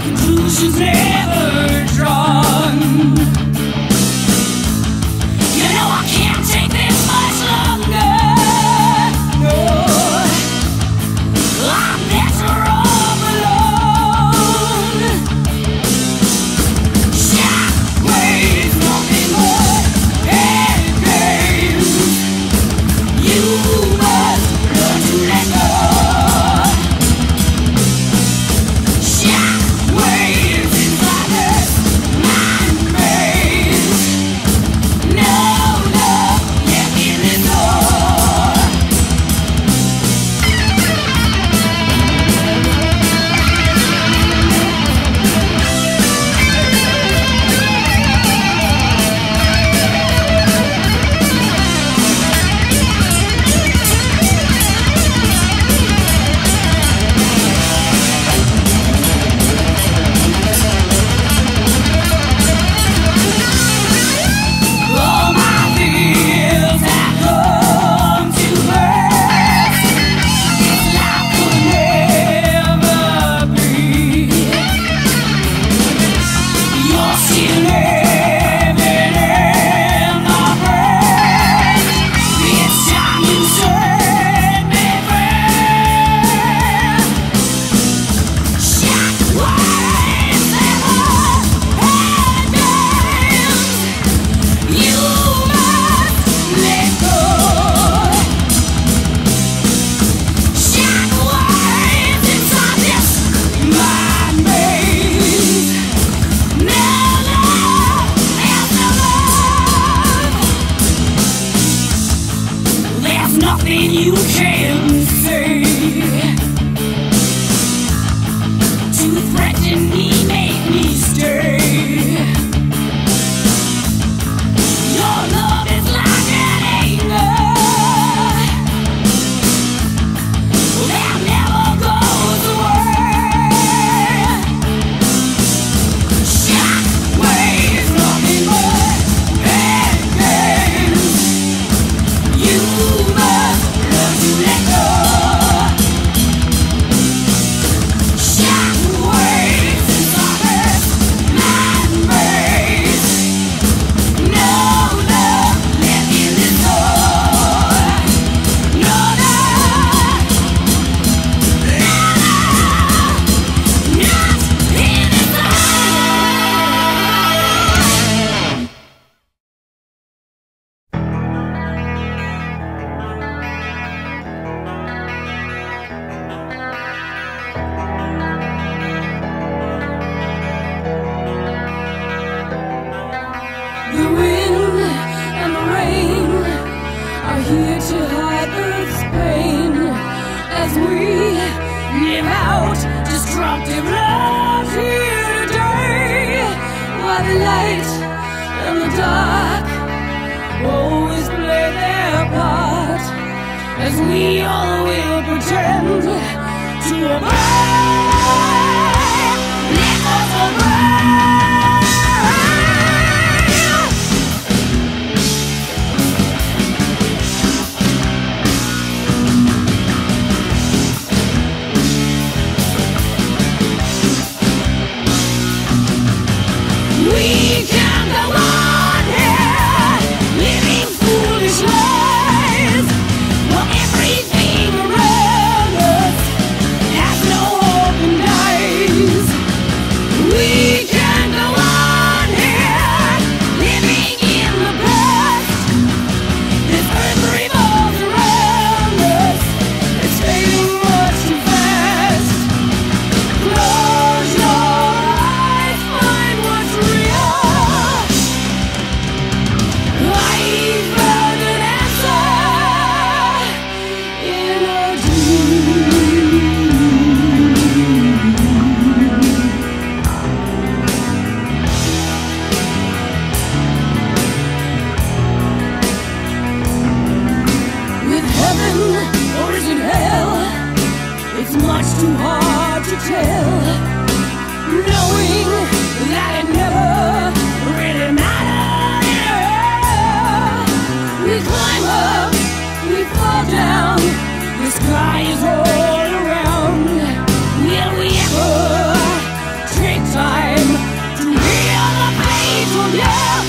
conclusions never drawn. You know I can't take this much longer. No, I'm better off alone. Shockwaves, nothing but head games. You must learn to let go. Shockwaves inside this mind maze. No love left in this door. All my fears have come to pass. This life could never be. You're still living in my breath. This time you set me free. Shockwaves and head games. You must let go. Shockwaves inside this mind maze. No love after love. There's nothing you can say to threaten me, make me stay. Your love is like an anger that never goes away. Shockwaves, nothing but head games. You must learn to let go. Shockwaves inside this mind maze. No love left in this door. No love, not in this door. The wind and the rain are here to hide Earth's pain as we live out destructive love here today. While the light and the dark always play their part, as we all will pretend to obey. Let us obey. We can go on here, living foolish lives, while everything around us has no hope and dies. We can go on here, living in the past. This earth revolves around us, it's fading much too fast. Close your eyes, find what's real.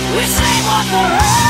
We say what the hell.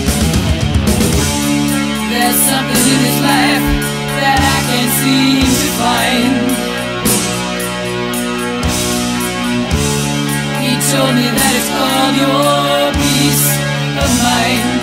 seem to fine. He told me that it's called your peace of mind.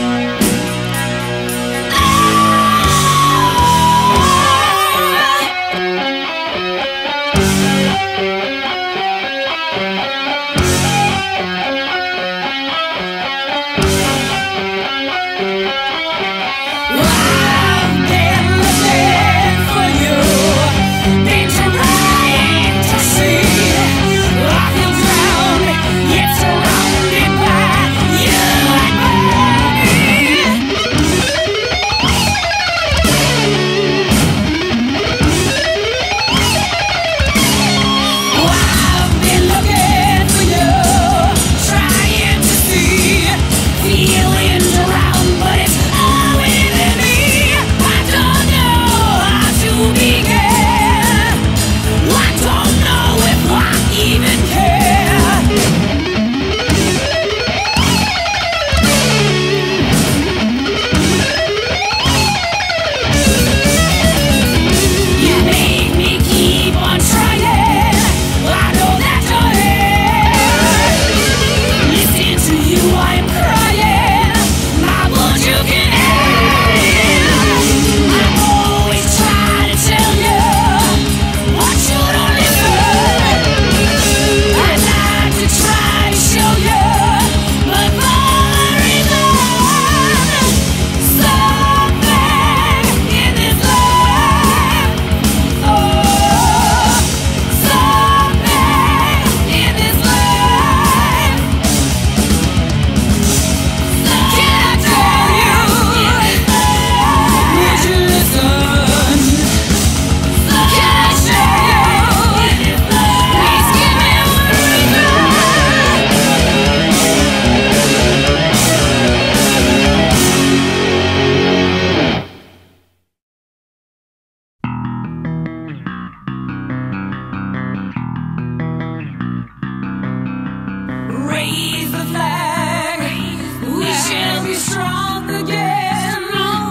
Raise the flag, we shall be strong again.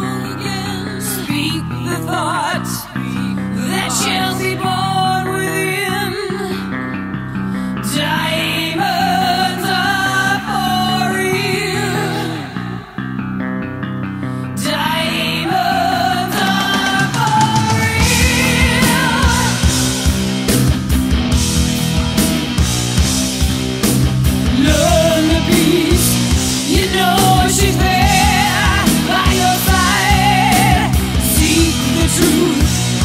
Speak the thought that shall be born within. Diamonds are for real. Diamonds are for real. Learn the peace, you know she's there by your side. Seek the truth,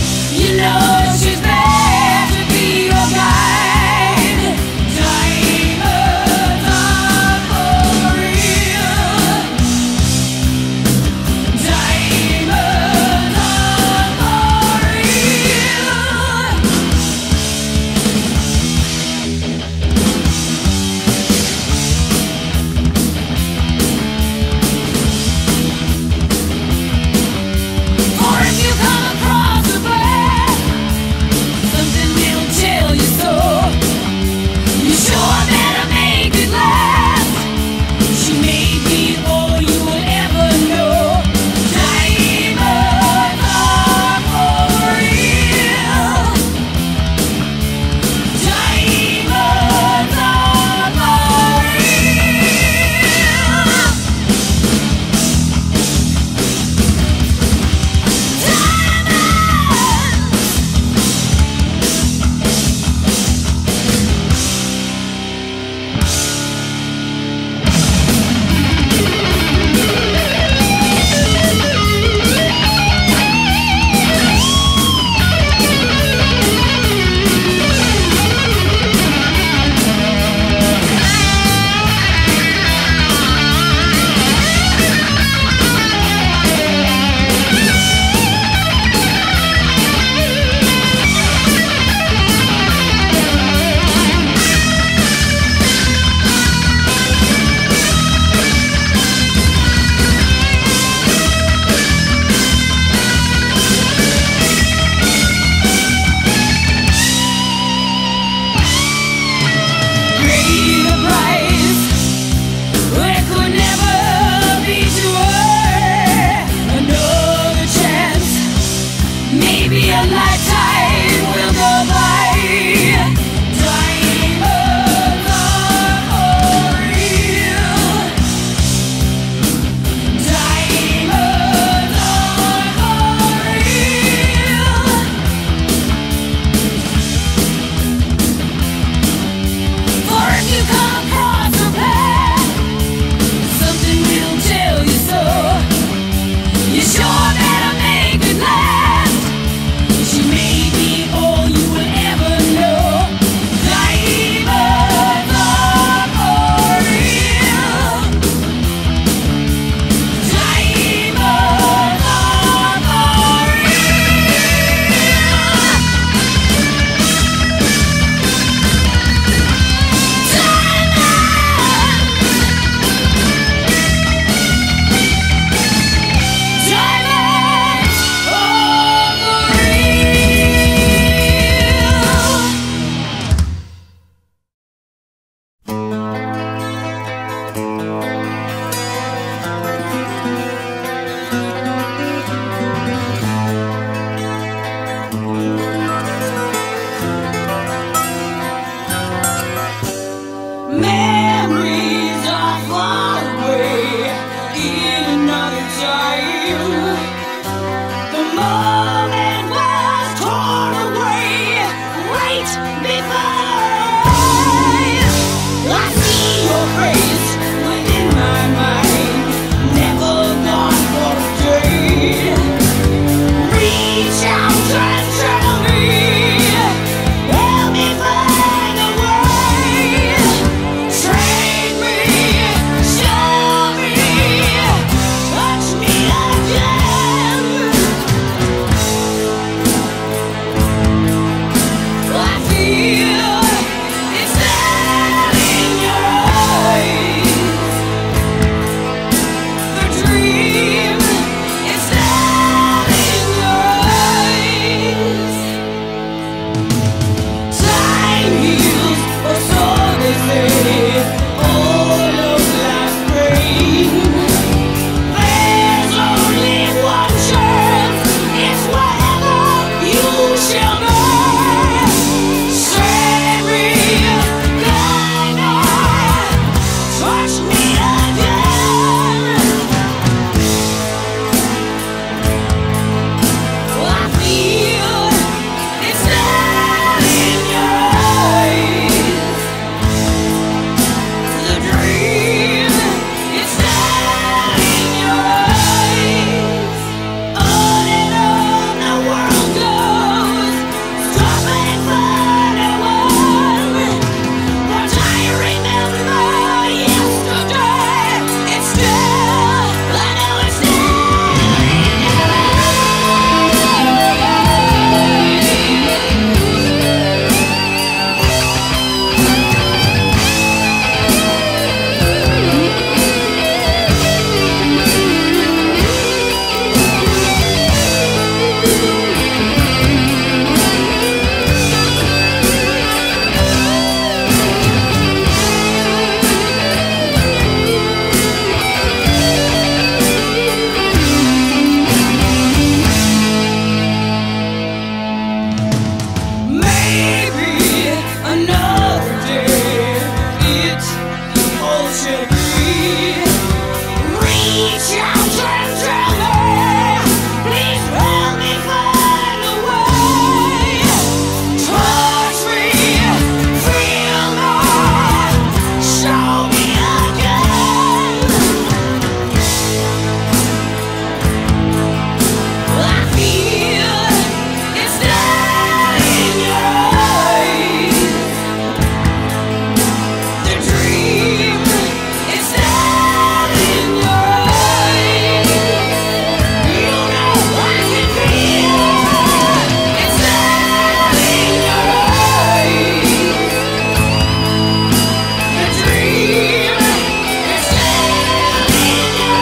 moment was torn away right before I see your face within my mind, never gone for a day. Reach out and tell me, help me find a way. Train me, show me, touch me again. I feel it's there in your eyes. The dream, it's there in your eyes. Time heals, or so they say, all of life's pain. There's only one chance, it's whatever you shall know. Save me, guide me, touch me again. I feel it's there in your eyes. The dream, it's there in your eyes. On and on the world goes, stopping for no one. But I remember yesterday. It's still, I know it's there in your maybe another day, it all should be. Reach out and tell me, please help me find a way. Touch me, feel me, show me again. I feel it's there in your eyes. The dream, it's there in your eyes. You know I can feel it's there in your eyes. The dream, it's there in your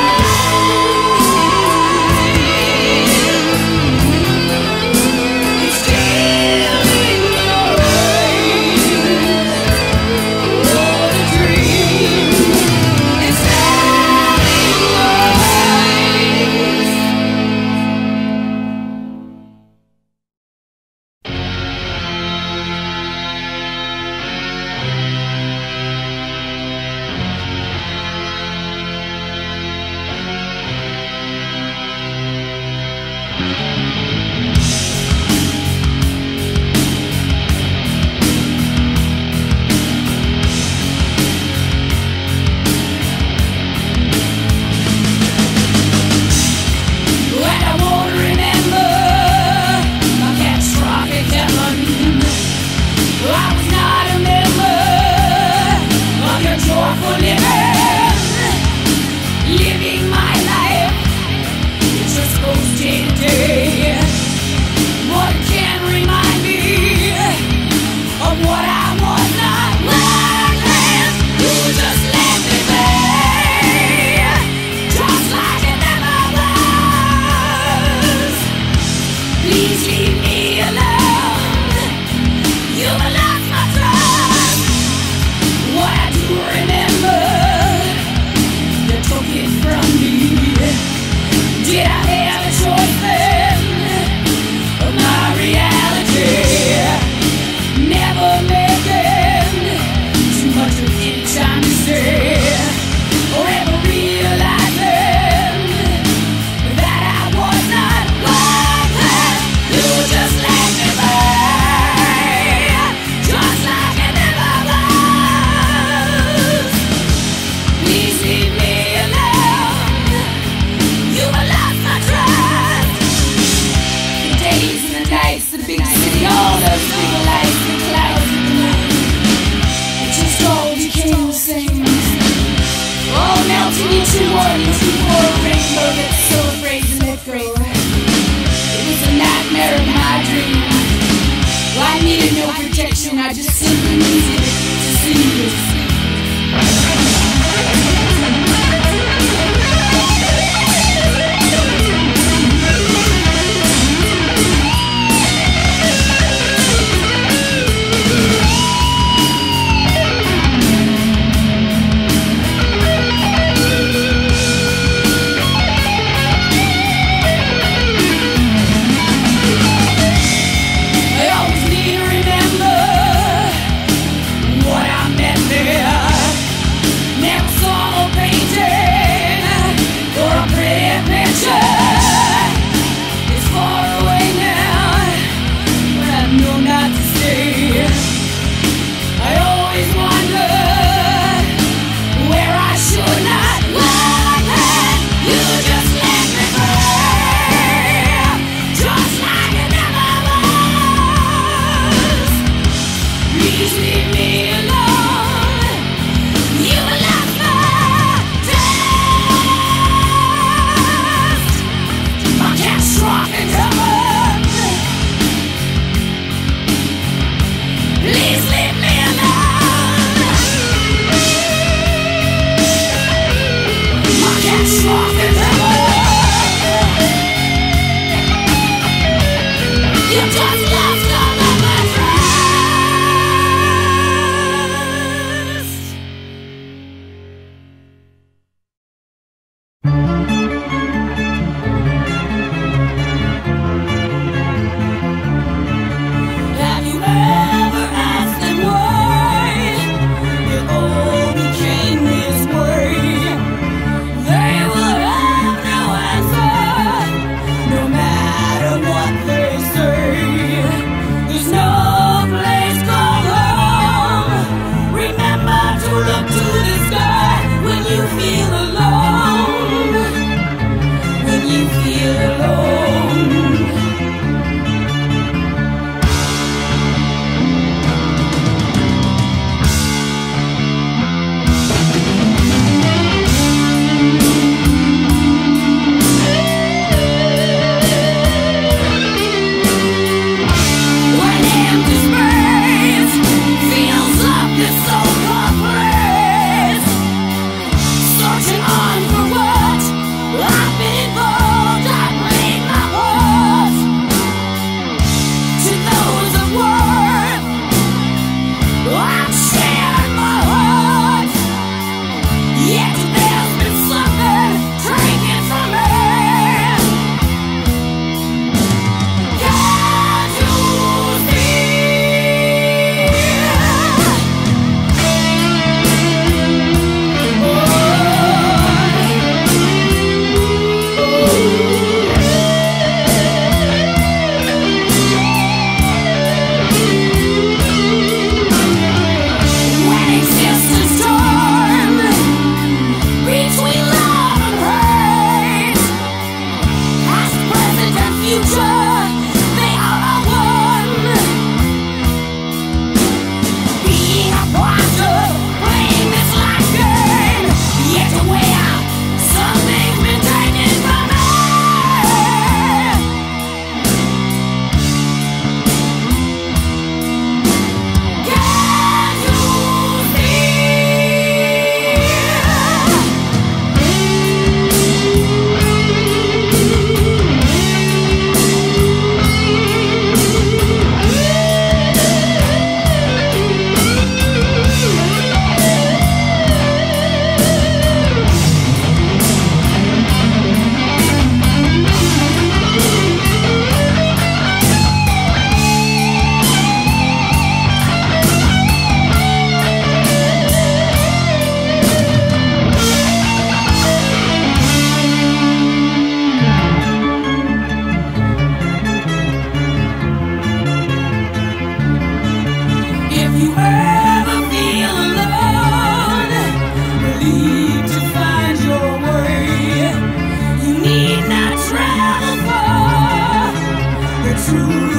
eyes. It's still in your eyes. Oh, the dream, it's there in your eyes. And I won't remember my catastrophic heaven. I was not a member of your joyful living. Living my life, it just goes day to day. What can remind me of what I was not worthless? You just let me be, just like it never was. Please leave me alone. You lost my trust. What I do remember, you took it from me. Did I have a choice then of my reality? Never making too much of any time to stay, or ever realizing that I was not worth You just lost all of my trust. Have you ever asked them why it all became this way? They will have no answer, no matter what they say. There's no place called home. Remember to look to the sky when you feel alone. When you feel alone. When empty space fills up this so-called place, searching on for what I've been involved, I played my part. To those of worth, I've shared my heart. Yet there's been something taken from me. Can't you when existence torn between love and hate, past, present, and future, they are all one. Being a part of playing this life game, yet to weigh out something's been taken from me. Can you If you ever feel alone, believe to find your way. You need not travel far. The truth